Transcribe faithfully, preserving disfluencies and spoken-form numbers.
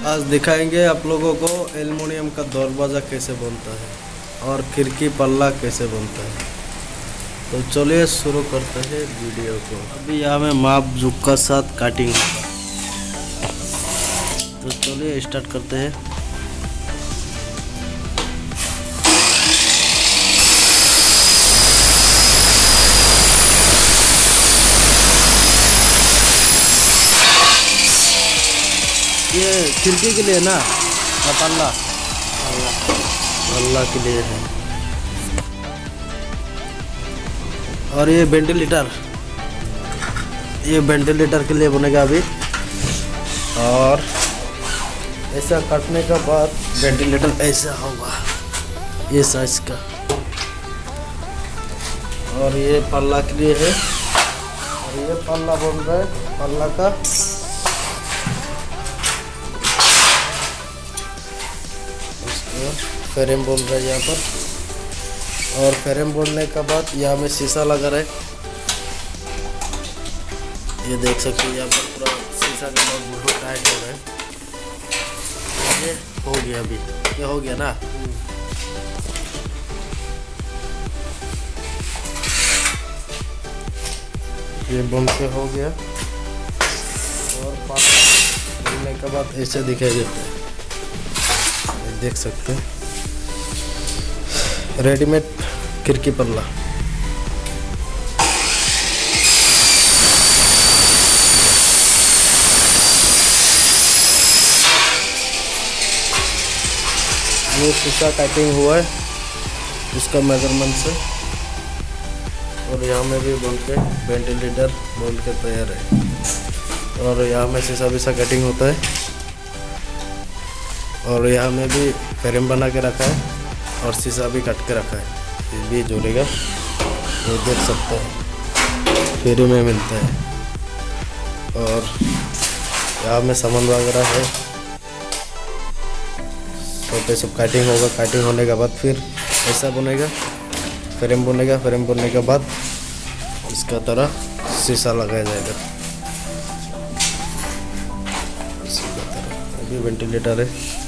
आज दिखाएंगे आप लोगों को एल्युमिनियम का दरवाज़ा कैसे बनता है और खिड़की पल्ला कैसे बनता है। तो चलिए शुरू करते हैं वीडियो को। अभी यहाँ में माप झुक का साथ कटिंग होगा, तो चलिए स्टार्ट करते हैं। ये खिड़की के लिए ना, पल्ला पल्ला के लिए है। और ये वेंटिलेटर, ये वेंटिलेटर के लिए बनेगा अभी। और ऐसा काटने का बाद वेंटिलेटर ऐसा होगा, ये साइज का। और ये पल्ला के लिए है। और ये पल्ला बन रहा है, पल्ला का फ्रेम बोल रहा है यहाँ पर। और फ्रेम बोलने का बाद यहाँ में शीशा लगा रहा है, ये देख सकते हैं यहाँ पर पूरा शीशा का बहुत टाइट हो रहा है। ये हो गया, अभी ये हो गया ना। ये बम से हो गया। और बोलने के बाद ऐसे दिखाई देता है, देख सकते हैं रेडीमेड खिड़की पल्ला। ये शीशा कटिंग हुआ है उसका मेजरमेंट से। और यहाँ में भी बोल के वेंटिलेटर बोल के तैयार है। और यहाँ में शीशा विशा कटिंग होता है। और यहाँ में भी फ्रेम बना के रखा है और शीशा भी कट के रखा है, ये भी जोड़ेगा। ये देख सकते हैं फ्री में मिलता है। और यहाँ में सामान वगैरह है, छोटे सब कटिंग होगा। कटिंग होने के बाद फिर ऐसा बनेगा, फ्रेम बनेगा। फ्रेम बनने के बाद इसका तरह शीशा लगाया जाएगा, इसी का तरह। अभी वेंटिलेटर है।